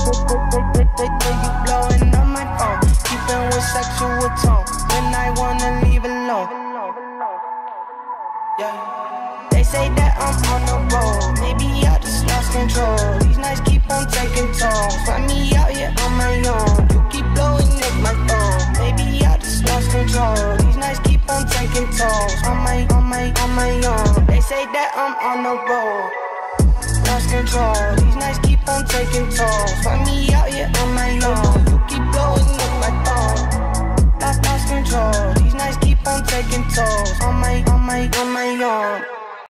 You blowing up my phone, keeping with sexual tone when I wanna leave alone. Yeah. They say that I'm on the road, maybe I just lost control. These nights keep on taking tolls, find me out here on my own. You keep blowing up my phone, maybe I just lost control. These nights keep on taking tolls on my own. They say that I'm on the road, lost control. These nights keep on taking tolls, find me out here on my own. You keep blowing up my phone, lost control. These nights keep on taking tolls on my own.